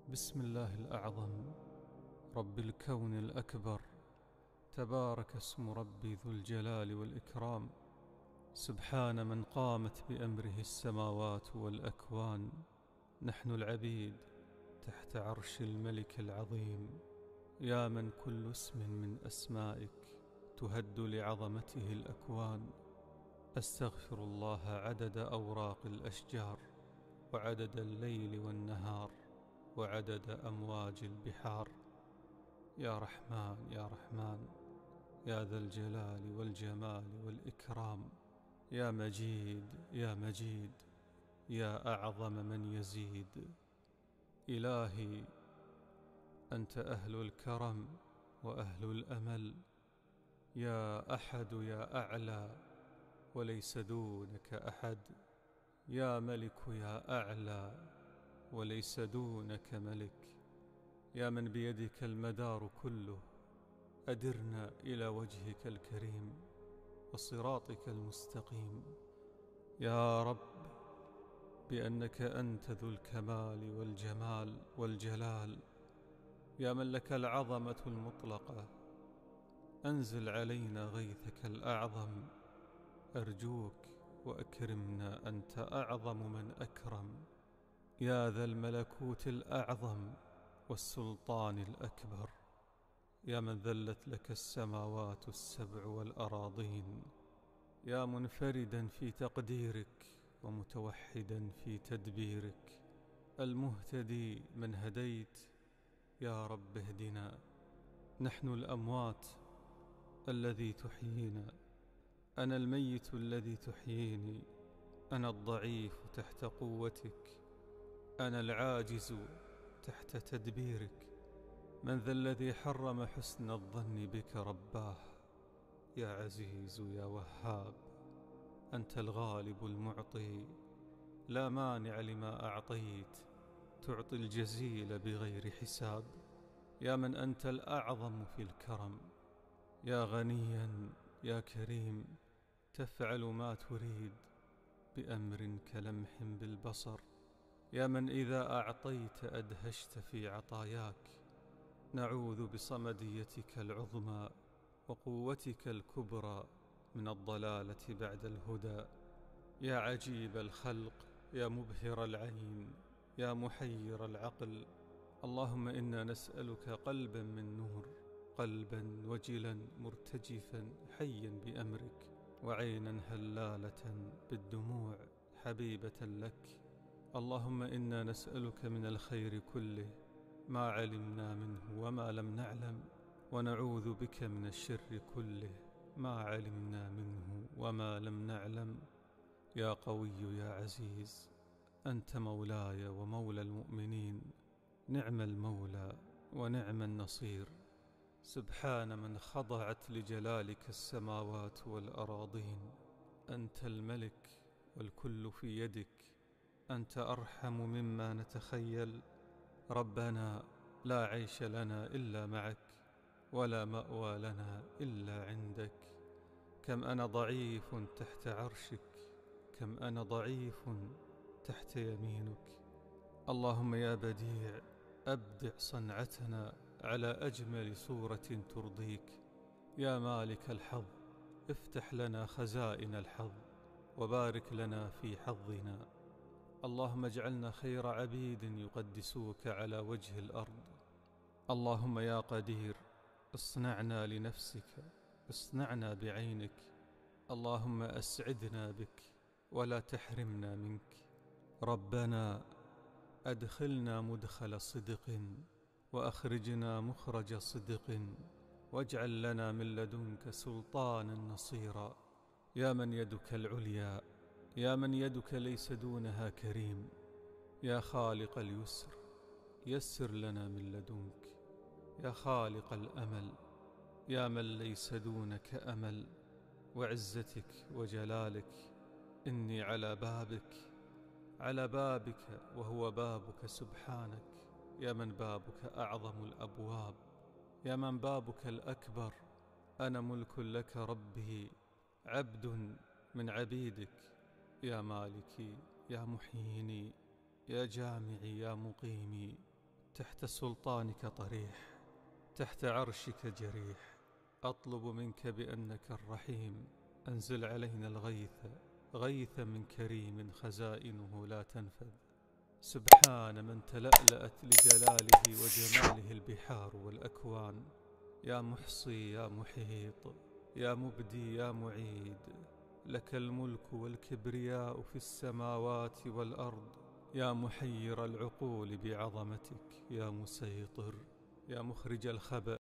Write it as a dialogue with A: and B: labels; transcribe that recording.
A: بسم الله الأعظم رب الكون الأكبر، تبارك اسم ربي ذو الجلال والإكرام. سبحان من قامت بأمره السماوات والأكوان. نحن العبيد تحت عرش الملك العظيم، يا من كل اسم من أسمائك تهد لعظمته الأكوان. أستغفر الله عدد أوراق الأشجار، وعدد الليل والنهار، وعدد أمواج البحار. يا رحمن يا رحمن، يا ذا الجلال والجمال والإكرام. يا مجيد يا مجيد، يا أعظم من يزيد. إلهي أنت أهل الكرم وأهل الأمل، يا أحد يا أعلى وليس دونك أحد. يا ملك يا أعلى وليس دونك ملك. يا من بيدك المدار كله، أدرنا إلى وجهك الكريم وصراطك المستقيم. يا رب بأنك أنت ذو الكمال والجمال والجلال، يا من لك العظمة المطلقة، أنزل علينا غيثك الأعظم. أرجوك وأكرمنا، أنت أعظم من أكرم. يا ذا الملكوت الأعظم والسلطان الأكبر، يا من ذلت لك السماوات السبع والأراضين، يا منفردا في تقديرك ومتوحدا في تدبيرك. المهتدي من هديت، يا رب اهدنا. نحن الأموات الذي تحيينا، أنا الميت الذي تحييني، أنا الضعيف تحت قوتك، أنا العاجز تحت تدبيرك. من ذا الذي حرم حسن الظن بك رباه؟ يا عزيز يا وهاب، أنت الغالب المعطي، لا مانع لما أعطيت، تعطي الجزيل بغير حساب. يا من أنت الأعظم في الكرم، يا غنيا يا كريم، تفعل ما تريد بأمر كلمح بالبصر. يا من إذا أعطيت أدهشت في عطاياك، نعوذ بصمديتك العظمى وقوتك الكبرى من الضلالة بعد الهدى. يا عجيب الخلق، يا مبهر العين، يا محير العقل، اللهم إنا نسألك قلبا من نور، قلبا وجلا مرتجفا حيا بأمرك، وعينا هلالة بالدموع حبيبة لك. اللهم إنا نسألك من الخير كله ما علمنا منه وما لم نعلم، ونعوذ بك من الشر كله ما علمنا منه وما لم نعلم. يا قوي يا عزيز، أنت مولاي ومولى المؤمنين، نعم المولى ونعم النصير. سبحان من خضعت لجلالك السماوات والأراضين. أنت الملك والكل في يدك، أنت أرحم مما نتخيل. ربنا لا عيش لنا إلا معك، ولا مأوى لنا إلا عندك. كم أنا ضعيف تحت عرشك، كم أنا ضعيف تحت يمينك. اللهم يا بديع، أبدع صنعتنا على أجمل صورة ترضيك. يا مالك الحظ، افتح لنا خزائن الحظ وبارك لنا في حظنا. اللهم اجعلنا خير عبيد يقدسوك على وجه الأرض. اللهم يا قدير، اصنعنا لنفسك، اصنعنا بعينك. اللهم أسعدنا بك ولا تحرمنا منك. ربنا أدخلنا مدخل صدق، وأخرجنا مخرج صدق، واجعل لنا من لدنك سلطانا نصيرا. يا من يدك العليا، يا من يدك ليس دونها كريم، يا خالق اليسر، يسر لنا من لدنك. يا خالق الأمل، يا من ليس دونك أمل، وعزتك وجلالك إني على بابك، على بابك وهو بابك سبحانك. يا من بابك أعظم الأبواب، يا من بابك الأكبر. أنا ملك لك ربي، عبد من عبيدك. يا مالكي يا محييني، يا جامعي يا مقيمي، تحت سلطانك طريح، تحت عرشك جريح. أطلب منك بأنك الرحيم، أنزل علينا الغيث، غيث من كريم خزائنه لا تنفذ. سبحان من تلألأت لجلاله وجماله البحار والأكوان. يا محصي يا محيط، يا مبدي يا معيد، لك الملك والكبرياء في السماوات والأرض. يا محير العقول بعظمتك، يا مسيطر، يا مخرج الخبأ